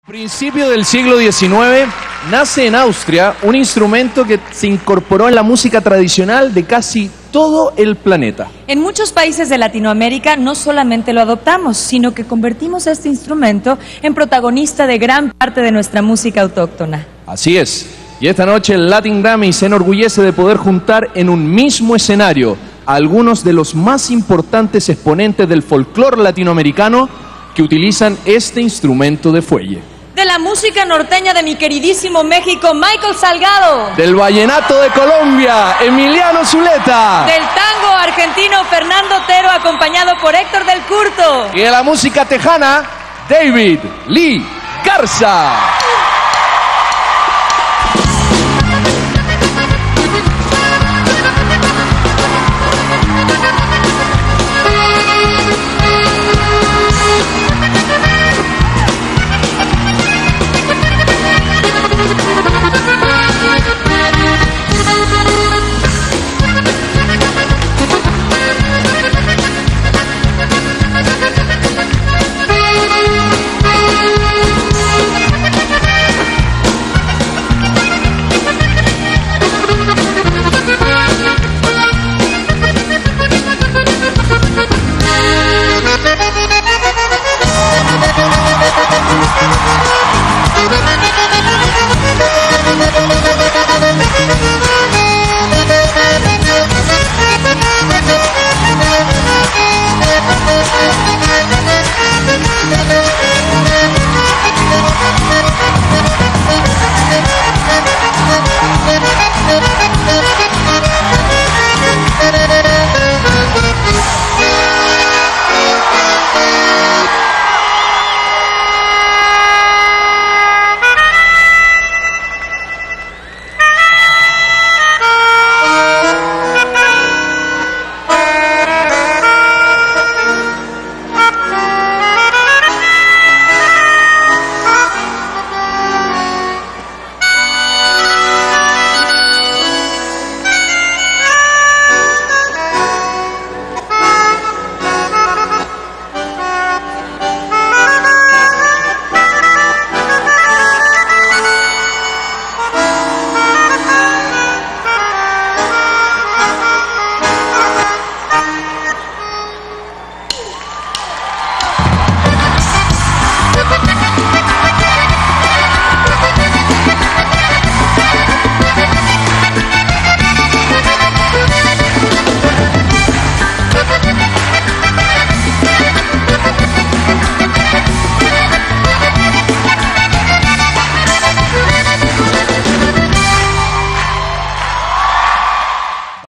Principio del siglo XIX, nace en Austria un instrumento que se incorporó en la música tradicional de casi todo el planeta. En muchos países de Latinoamérica no solamente lo adoptamos, sino que convertimos este instrumento en protagonista de gran parte de nuestra música autóctona. Así es, y esta noche el Latin Grammy se enorgullece de poder juntar en un mismo escenario a algunos de los más importantes exponentes del folclore latinoamericano que utilizan este instrumento de fuelle. De la música norteña de mi queridísimo México, Michael Salgado. Del vallenato de Colombia, Emiliano Zuleta. Del tango argentino, Fernando Otero, acompañado por Héctor del Curto. Y de la música tejana, David Lee Garza.